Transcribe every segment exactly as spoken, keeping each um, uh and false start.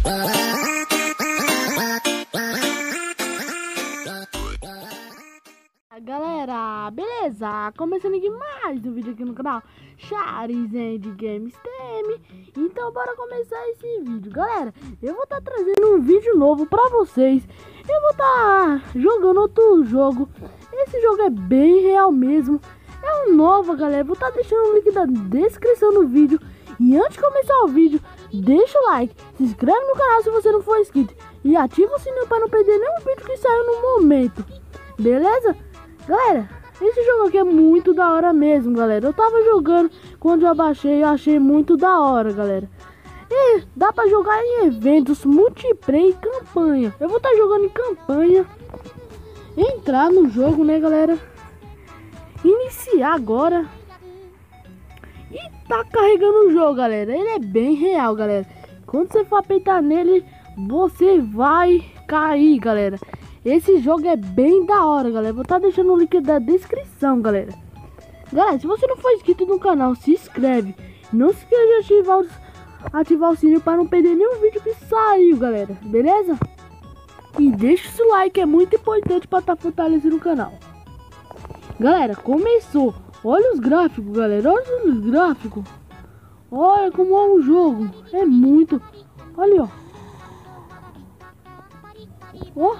Galera, beleza? Começando aqui mais um vídeo aqui no canal Charizard Games T M. Então bora começar esse vídeo. Galera, eu vou estar tá trazendo um vídeo novo pra vocês. Eu vou estar tá jogando outro jogo. Esse jogo é bem real mesmo. É um novo, galera. Vou estar tá deixando o link da descrição do vídeo. E antes de começar o vídeo, deixa o like, se inscreve no canal se você não for inscrito e ativa o sininho para não perder nenhum vídeo que saiu no momento. Beleza? Galera, esse jogo aqui é muito da hora mesmo, galera. Eu tava jogando, quando eu baixei, eu achei muito da hora, galera. E dá pra jogar em eventos, multiplayer e campanha. Eu vou estar tá jogando em campanha. Entrar no jogo, né, galera? Iniciar agora. E tá carregando o jogo, galera. Ele é bem real, galera. Quando você for apertar nele, você vai cair, galera. Esse jogo é bem da hora, galera. Vou estar tá deixando o link da descrição, galera. Galera, se você não for inscrito no canal, se inscreve. Não se esqueça de ativar, os, ativar o sininho para não perder nenhum vídeo que saiu, galera. Beleza? E deixa o seu like, é muito importante para estar tá fortalecendo o canal. Galera, começou. Olha os gráficos, galera. Olha os gráficos. Olha como é o jogo. É muito. Olha, ó. Ó.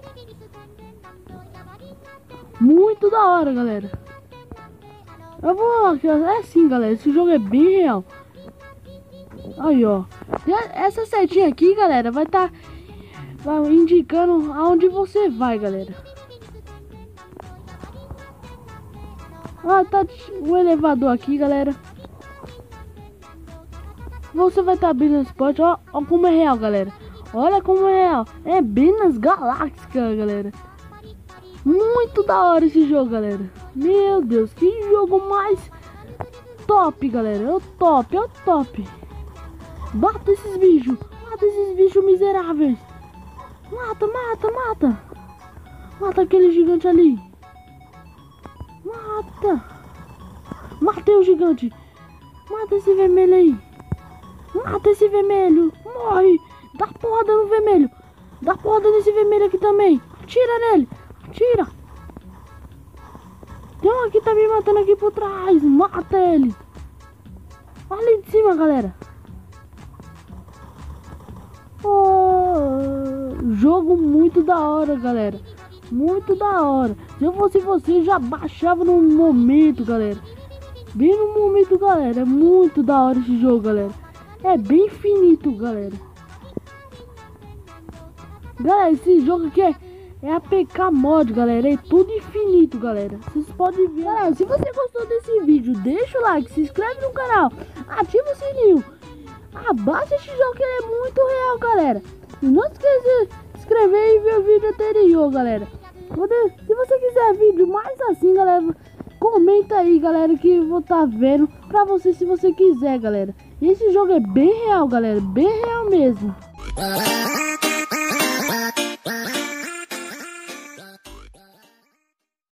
Muito da hora, galera. Eu vou... É assim, galera. Esse jogo é bem real. Aí, ó. Essa setinha aqui, galera, vai estar tá, vai indicando aonde você vai, galera. Ah, tá o elevador aqui, galera. Você vai estar tá abrindo esse pote. Ó, ó como é real, galera. Olha como é real. É bem nas galáxias, galera. Muito da hora esse jogo, galera. Meu Deus, que jogo mais top, galera. É o top, é o top. Mata esses bichos. Mata esses bichos miseráveis. Mata, mata, mata. Mata aquele gigante ali. Mata. Matei o gigante. Mata esse vermelho aí. Mata esse vermelho. Morre. Dá porrada no vermelho. Dá porrada nesse vermelho aqui também. Tira nele. Tira. Tem um aqui tá me matando aqui por trás. Mata ele. Ali de cima, galera. Oh, jogo muito da hora, galera. Muito da hora. Se eu fosse você, já baixava no momento, galera. Bem no momento, galera. É muito da hora esse jogo, galera. É bem infinito, galera. Galera, esse jogo aqui é, é A P K mod, galera. É tudo infinito, galera. Vocês podem ver. Galera, se você gostou desse vídeo, deixa o like, se inscreve no canal, ativa o sininho. Abaixa esse jogo que ele é muito real, galera. E não esqueça de se inscrever e ver o vídeo anterior, galera. Se você quiser vídeo mais assim, galera, comenta aí, galera, que eu vou estar tá vendo pra você se você quiser, galera. Esse jogo é bem real, galera. Bem real mesmo.